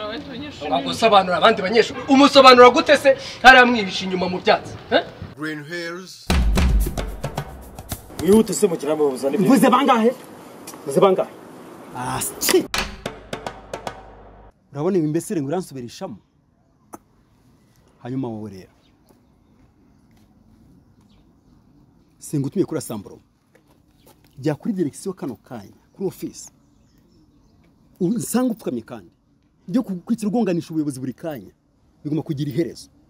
Gusobanura abandi banyeshuri. Umusobanura gute se haramwihisha inyuma mu byatsi? Green hairs. Wihute se mu kiramo buzane. Vuze bangahe? Vuze bangahe? Urabona imbesire ngo uransubirishamo. Hanyuma wowe rero. Singutumye kuri Sambro. Jya kuri direction kano kanya, kuri office. Unsanga upfukamye kandi. Byo kukwitira ugonganisha ubuyobozi buri kanya. Bigomba kugira iherezo.